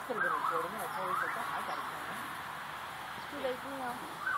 could have been recording it. I totally forgot. I got it. It's too late now.